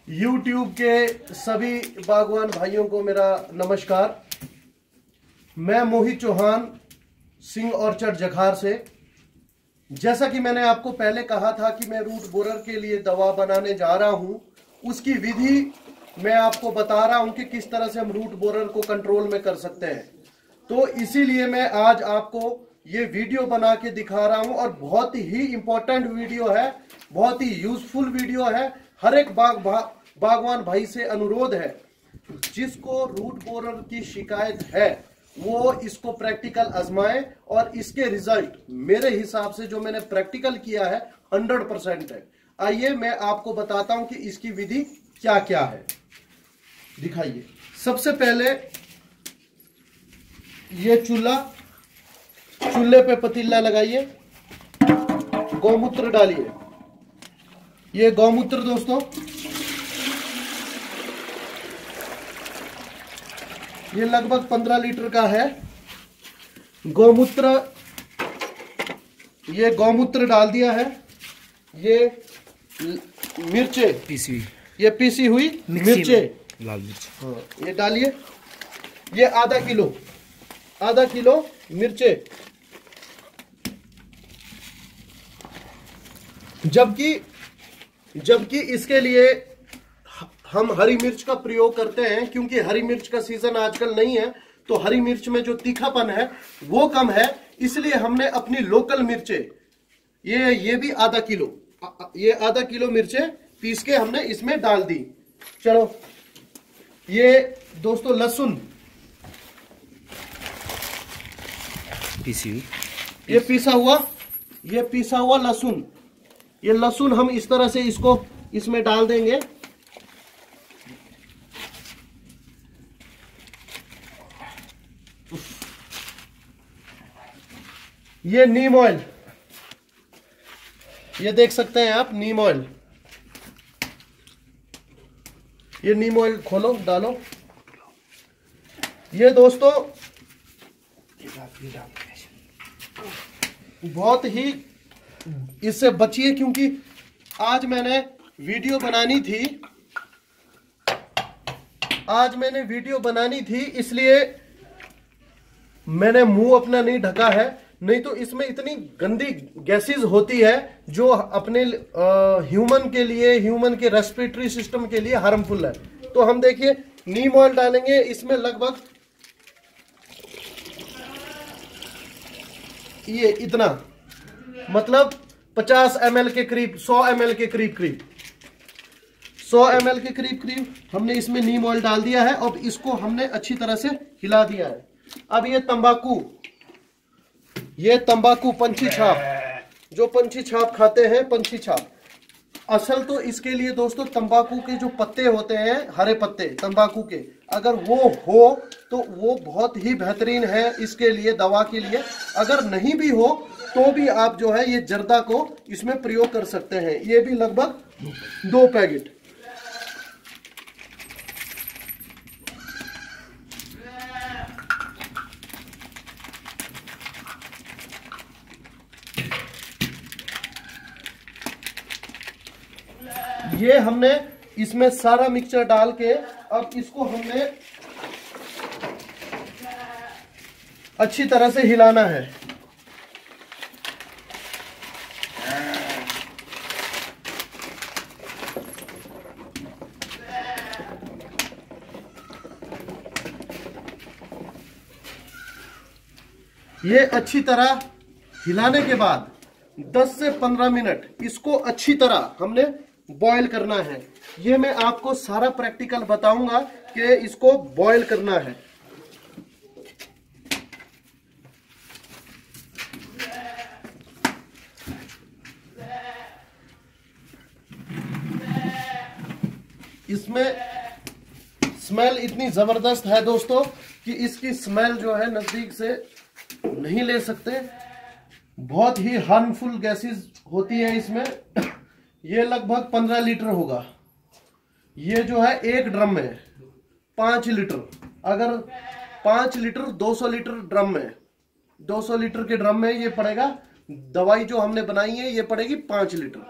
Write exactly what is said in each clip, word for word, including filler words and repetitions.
YouTube के सभी बागवान भाइयों को मेरा नमस्कार। मैं मोहित चौहान सिंह ऑर्चर्ड जखार से। जैसा कि मैंने आपको पहले कहा था कि मैं रूट बोरर के लिए दवा बनाने जा रहा हूं, उसकी विधि मैं आपको बता रहा हूं कि किस तरह से हम रूट बोरर को कंट्रोल में कर सकते हैं। तो इसीलिए मैं आज आपको ये वीडियो बना के दिखा रहा हूं और बहुत ही इंपॉर्टेंट वीडियो है, बहुत ही यूजफुल वीडियो है। हर एक बाग बा, बागवान भाई से अनुरोध है, जिसको रूट बोरर की शिकायत है वो इसको प्रैक्टिकल आजमाएं और इसके रिजल्ट मेरे हिसाब से जो मैंने प्रैक्टिकल किया है हंड्रेड परसेंट है। आइए मैं आपको बताता हूं कि इसकी विधि क्या क्या है। दिखाइए। सबसे पहले ये चूल्हा, चूल्हे पे पतीला लगाइए, गौमूत्र डालिए। ये गौमूत्र दोस्तों, ये लगभग पंद्रह लीटर का है गौमूत्र। ये गौमूत्र डाल दिया है। ये मिर्चे पीसी, ये पीसी हुई मिर्चे, लाल मिर्च, हाँ ये डालिए। ये आधा किलो आधा किलो मिर्चे। जबकि जबकि इसके लिए हम हरी मिर्च का प्रयोग करते हैं, क्योंकि हरी मिर्च का सीजन आजकल नहीं है, तो हरी मिर्च में जो तीखापन है वो कम है। इसलिए हमने अपनी लोकल मिर्चे, ये ये भी आधा किलो, ये आधा किलो मिर्चे पीस के हमने इसमें डाल दी। चलो, ये दोस्तों लहसुन पीसी, ये पीसा हुआ ये पीसा हुआ लहसुन, ये लहसुन हम इस तरह से इसको इसमें डाल देंगे। ये नीम ऑयल, ये देख सकते हैं आप, नीम ऑयल। ये नीम ऑयल खोलो, डालो। ये दोस्तों बहुत ही इससे बचिए, क्योंकि आज मैंने वीडियो बनानी थी आज मैंने वीडियो बनानी थी इसलिए मैंने मुंह अपना नहीं ढका है। नहीं तो इसमें इतनी गंदी गैसेस होती है जो अपने ह्यूमन के लिए, ह्यूमन के रेस्पिरेटरी सिस्टम के लिए हार्मफुल है। तो हम देखिए नीम ऑयल डालेंगे इसमें, लगभग ये इतना, मतलब पचास एम एल के करीब, सौ एम एल के करीब करीब सौ एम एल के करीब करीब हमने इसमें नीम ऑयल डाल दिया है। अब इसको हमने अच्छी तरह से हिला दिया है। अब ये तंबाकू, ये तंबाकू पंछी छाप, जो पंछी छाप खाते हैं, पंछी छाप। असल तो इसके लिए दोस्तों तंबाकू के जो पत्ते होते हैं, हरे पत्ते तंबाकू के, अगर वो हो तो वो बहुत ही बेहतरीन है इसके लिए, दवा के लिए। अगर नहीं भी हो तो भी आप जो है ये जर्दा को इसमें प्रयोग कर सकते हैं। ये भी लगभग दो पैकेट। ये हमने इसमें सारा मिक्सचर डाल के अब इसको हमने अच्छी तरह से हिलाना है। ये अच्छी तरह हिलाने के बाद दस से पंद्रह मिनट इसको अच्छी तरह हमने बॉईल करना है। ये मैं आपको सारा प्रैक्टिकल बताऊंगा कि इसको बॉईल करना है। इसमें स्मेल इतनी जबरदस्त है दोस्तों कि इसकी स्मेल जो है नजदीक से नहीं ले सकते। बहुत ही हार्मफुल गैसेस होती है इसमें। ये लगभग पंद्रह लीटर होगा। ये जो है एक ड्रम में पांच लीटर, अगर पांच लीटर दो सौ लीटर ड्रम में, दो सौ लीटर के ड्रम में ये पड़ेगा। दवाई जो हमने बनाई है ये पड़ेगी पांच लीटर।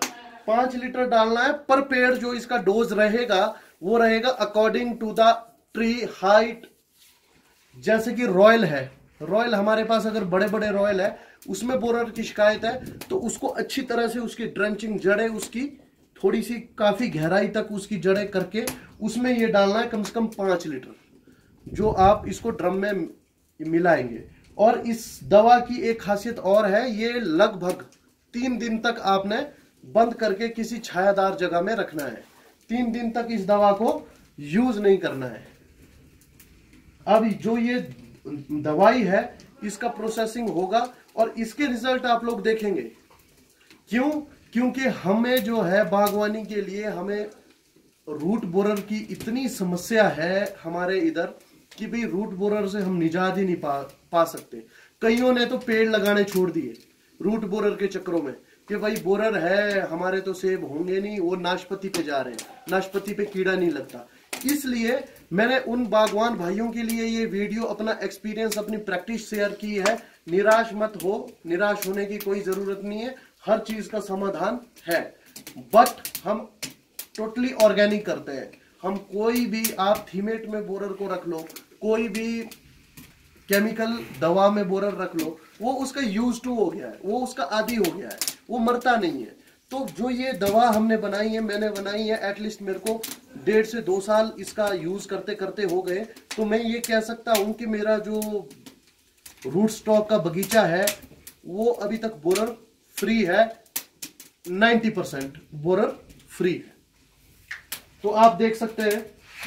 पांच लीटर डालना है पर पेड़। जो इसका डोज रहेगा वो रहेगा according to the tree height. जैसे कि रॉयल है, रॉयल हमारे पास अगर बड़े बड़े रॉयल है उसमें बोरर की शिकायत है तो उसको अच्छी तरह से उसकी ड्रंचिंग जड़ें उसकी थोड़ी सी काफी गहराई तक उसकी जड़ें करके उसमें ये डालना है कम से कम पांच लीटर जो आप इसको ड्रम में मिलाएंगे। और इस दवा की एक खासियत और है, ये लगभग तीन दिन तक आपने बंद करके किसी छायादार जगह में रखना है। तीन दिन तक इस दवा को यूज नहीं करना है। अब जो ये दवाई है इसका प्रोसेसिंग होगा और इसके रिजल्ट आप लोग देखेंगे। क्यों? क्योंकि हमें जो है बागवानी के लिए हमें रूट बोरर की इतनी समस्या है हमारे इधर कि भाई रूट बोरर से हम निजात ही नहीं पा पा सकते। कईयों ने तो पेड़ लगाने छोड़ दिए रूट बोरर के चक्करों में कि भाई बोरर है हमारे तो सेब होंगे नहीं, वो नाशपाती पे जा रहे हैं, नाशपाती पे कीड़ा नहीं लगता। इसलिए मैंने उन बागवान भाइयों के लिए ये वीडियो अपना एक्सपीरियंस अपनी प्रैक्टिस शेयर की है। निराश मत हो, निराश होने की कोई जरूरत नहीं है, हर चीज का समाधान है। बट हम टोटली ऑर्गेनिक करते हैं। हम कोई भी, आप थीमेट में बोरर को रख लो, कोई भी केमिकल दवा में बोरर रख लो, वो उसका यूज टू हो गया है, वो उसका आदी हो गया है, वो मरता नहीं है। तो जो ये दवा हमने बनाई है, मैंने बनाई है, एटलीस्ट मेरे को डेढ़ से दो साल इसका यूज करते करते हो गए। तो मैं ये कह सकता हूं कि मेरा जो रूट स्टॉक का बगीचा है वो अभी तक बोरर फ्री है, नब्बे परसेंट बोरर फ्री है। तो आप देख सकते हैं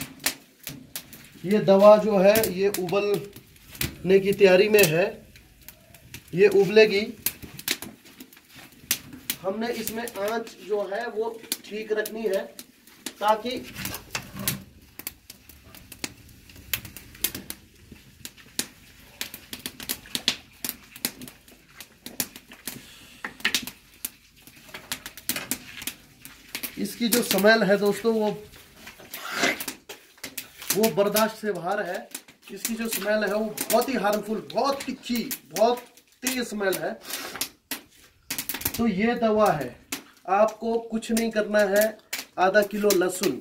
ये दवा जो है ये उबलने की तैयारी में है, ये उबलेगी। हमने इसमें आंच जो है वो ठीक रखनी है ताकि इसकी जो स्मेल है दोस्तों वो वो बर्दाश्त से बाहर है। इसकी जो स्मेल है वो बहुत ही हार्मफुल, बहुत तिखी, बहुत तेज स्मेल है। तो ये दवा है, आपको कुछ नहीं करना है। आधा किलो लहसुन,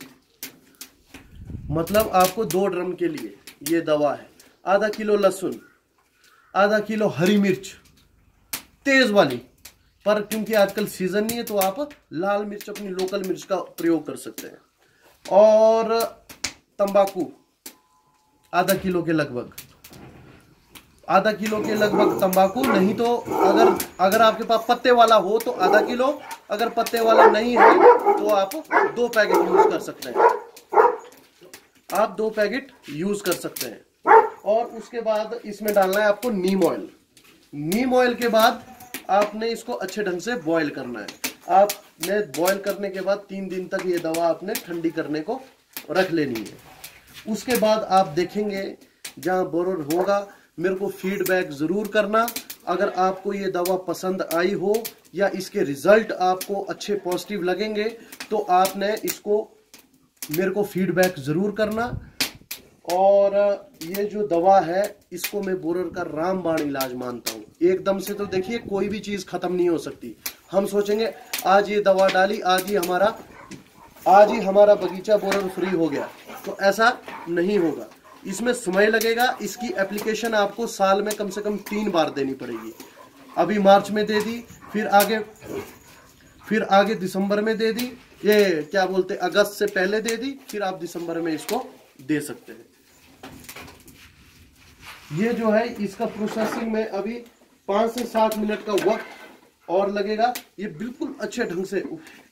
मतलब आपको दो ड्रम के लिए ये दवा है। आधा किलो लहसुन, आधा किलो हरी मिर्च तेज वाली, पर क्योंकि आजकल सीजन नहीं है तो आप लाल मिर्च अपनी लोकल मिर्च का प्रयोग कर सकते हैं। और तंबाकू आधा किलो के लगभग, आधा किलो के लगभग तंबाकू। नहीं तो अगर अगर आपके पास पत्ते वाला हो तो आधा किलो, अगर पत्ते वाला नहीं है तो आप दो पैकेट यूज कर सकते हैं, आप दो पैकेट यूज कर सकते हैं। और उसके बाद इसमें डालना है आपको नीम ऑयल। नीम ऑयल के बाद आपने इसको अच्छे ढंग से बॉईल करना है। आपने बॉईल करने के बाद तीन दिन तक ये दवा आपने ठंडी करने को रख लेनी है। उसके बाद आप देखेंगे जहां बोरर होगा, मेरे को फीडबैक जरूर करना। अगर आपको ये दवा पसंद आई हो या इसके रिजल्ट आपको अच्छे पॉजिटिव लगेंगे तो आपने इसको मेरे को फीडबैक जरूर करना। और ये जो दवा है इसको मैं बोरर का रामबाण इलाज मानता हूँ। एकदम से तो देखिए कोई भी चीज खत्म नहीं हो सकती। हम सोचेंगे आज ये दवा डाली, आज ही हमारा आज ही हमारा बगीचा बोरर फ्री हो गया, तो ऐसा नहीं होगा। इसमें समय लगेगा। इसकी एप्लीकेशन आपको साल में कम से कम तीन बार देनी पड़ेगी। अभी मार्च में दे दी, फिर आगे फिर आगे दिसंबर में दे दी, ये क्या बोलते अगस्त से पहले दे दी, फिर आप दिसंबर में इसको दे सकते हैं। ये जो है इसका प्रोसेसिंग में अभी पांच से सात मिनट का वक्त और लगेगा। ये बिल्कुल अच्छे ढंग से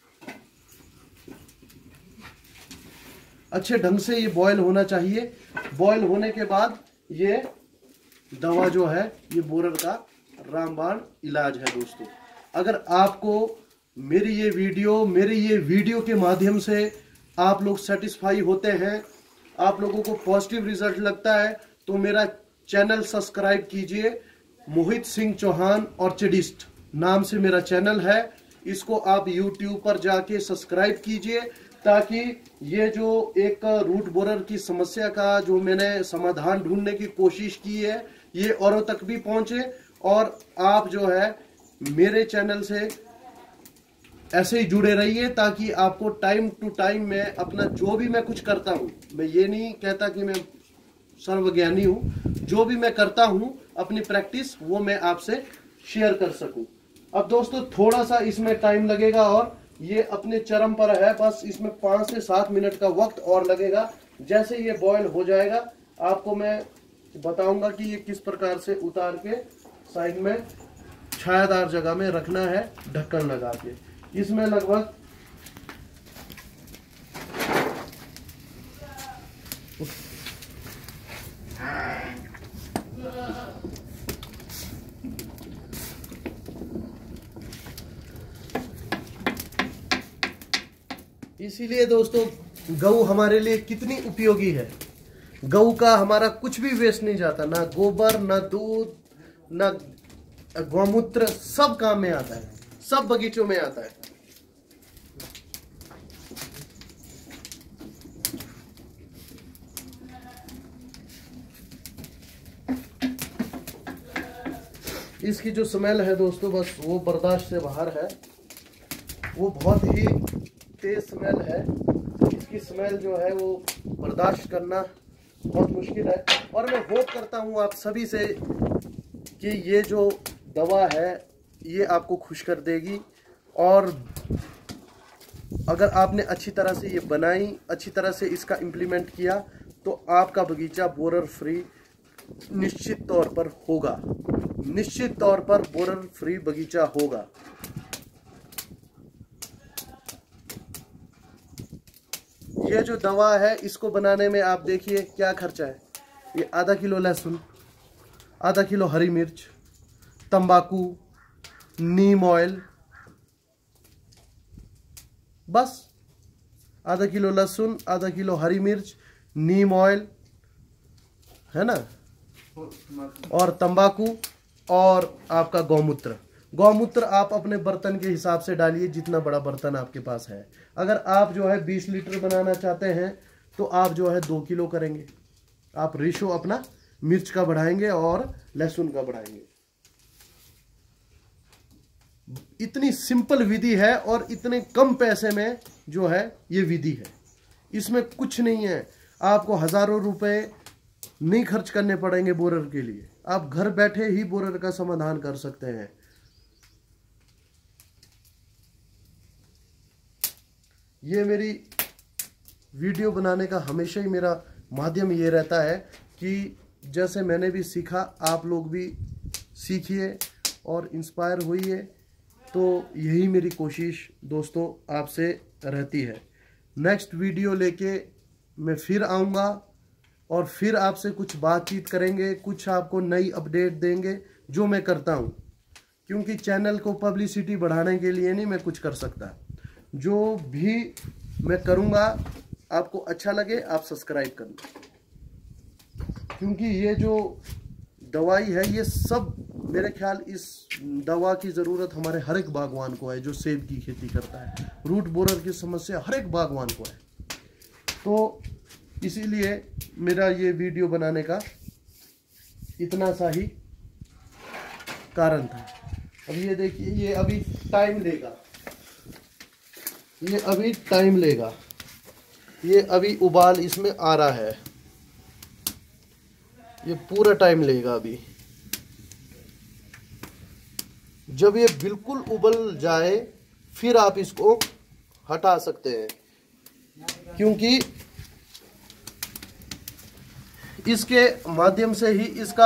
अच्छे ढंग से ये बॉयल होना चाहिए। बॉयल होने के बाद ये दवा जो है ये बोरर का रामबाण इलाज है दोस्तों। अगर आपको मेरी ये वीडियो मेरे ये वीडियो के माध्यम से आप लोग सेटिस्फाई होते हैं, आप लोगों को पॉजिटिव रिजल्ट लगता है, तो मेरा चैनल सब्सक्राइब कीजिए। मोहित सिंह चौहान ऑर्चिडिस्ट नाम से मेरा चैनल है। इसको आप यूट्यूब पर जाके सब्सक्राइब कीजिए ताकि ये जो एक रूट बोरर की समस्या का जो मैंने समाधान ढूंढने की कोशिश की है ये औरों तक भी पहुंचे और आप जो है मेरे चैनल से ऐसे ही जुड़े रहिए ताकि आपको टाइम टू टाइम मैं अपना जो भी मैं कुछ करता हूँ, मैं ये नहीं कहता कि मैं सर्वज्ञानी हूँ, जो भी मैं करता हूँ अपनी प्रैक्टिस वो मैं आपसे शेयर कर सकूं। अब दोस्तों थोड़ा सा इसमें टाइम लगेगा और ये अपने चरम पर है, बस इसमें पाँच से सात मिनट का वक्त और लगेगा। जैसे ये बॉयल हो जाएगा आपको मैं बताऊंगा कि ये किस प्रकार से उतार के साइड में छायादार जगह में रखना है ढक्कन लगा के। इसमें लगभग इसीलिए दोस्तों गऊ हमारे लिए कितनी उपयोगी है। गऊ का हमारा कुछ भी वेस्ट नहीं जाता, ना गोबर, ना दूध, ना गौमूत्र, सब काम में आता है, सब बगीचों में आता है। इसकी जो स्मेल है दोस्तों बस वो बर्दाश्त से बाहर है, वो बहुत ही तेज स्मेल है। इसकी स्मेल जो है वो बर्दाश्त करना बहुत मुश्किल है। और मैं होप करता हूँ आप सभी से कि ये जो दवा है ये आपको खुश कर देगी, और अगर आपने अच्छी तरह से ये बनाई, अच्छी तरह से इसका इम्प्लीमेंट किया तो आपका बगीचा बोरर फ्री निश्चित तौर पर होगा, निश्चित तौर पर बोरर फ्री बगीचा होगा। ये जो दवा है इसको बनाने में आप देखिए क्या खर्चा है। ये आधा किलो लहसुन, आधा किलो हरी मिर्च, तंबाकू, नीम ऑयल, बस आधा किलो लहसुन, आधा किलो हरी मिर्च, नीम ऑयल है ना, और तंबाकू, और आपका गौमूत्र। गौमूत्र आप अपने बर्तन के हिसाब से डालिए, जितना बड़ा बर्तन आपके पास है। अगर आप जो है बीस लीटर बनाना चाहते हैं तो आप जो है दो किलो करेंगे। आप रेशो अपना मिर्च का बढ़ाएंगे और लहसुन का बढ़ाएंगे। इतनी सिंपल विधि है और इतने कम पैसे में जो है ये विधि है। इसमें कुछ नहीं है, आपको हजारों रुपए नहीं खर्च करने पड़ेंगे बोरर के लिए। आप घर बैठे ही बोरर का समाधान कर सकते हैं। ये मेरी वीडियो बनाने का हमेशा ही मेरा माध्यम ये रहता है कि जैसे मैंने भी सीखा आप लोग भी सीखिए और इंस्पायर होइए। तो यही मेरी कोशिश दोस्तों आपसे रहती है। नेक्स्ट वीडियो लेके मैं फिर आऊँगा और फिर आपसे कुछ बातचीत करेंगे, कुछ आपको नई अपडेट देंगे जो मैं करता हूँ, क्योंकि चैनल को पब्लिसिटी बढ़ाने के लिए नहीं मैं कुछ कर सकता। जो भी मैं करूँगा आपको अच्छा लगे आप सब्सक्राइब करना, क्योंकि ये जो दवाई है ये सब मेरे ख्याल इस दवा की ज़रूरत हमारे हर एक बागवान को है जो सेब की खेती करता है। रूट बोरर की समस्या हर एक बागवान को है, तो इसीलिए मेरा ये वीडियो बनाने का इतना सा ही कारण था। अब ये देखिए ये अभी टाइम लेगा, ये अभी टाइम लेगा, ये अभी उबाल इसमें आ रहा है, ये पूरा टाइम लेगा अभी। जब ये बिल्कुल उबल जाए फिर आप इसको हटा सकते हैं, क्योंकि इसके माध्यम से ही इसका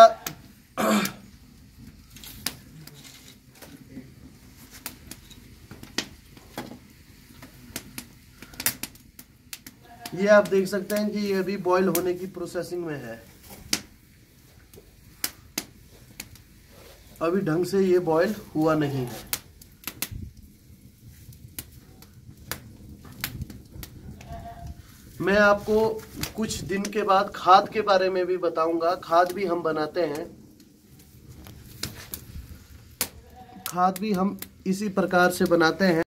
ये आप देख सकते हैं कि ये अभी बॉईल होने की प्रोसेसिंग में है। अभी ढंग से ये बॉईल हुआ नहीं है। मैं आपको कुछ दिन के बाद खाद के बारे में भी बताऊंगा। खाद भी हम बनाते हैं, खाद भी हम इसी प्रकार से बनाते हैं।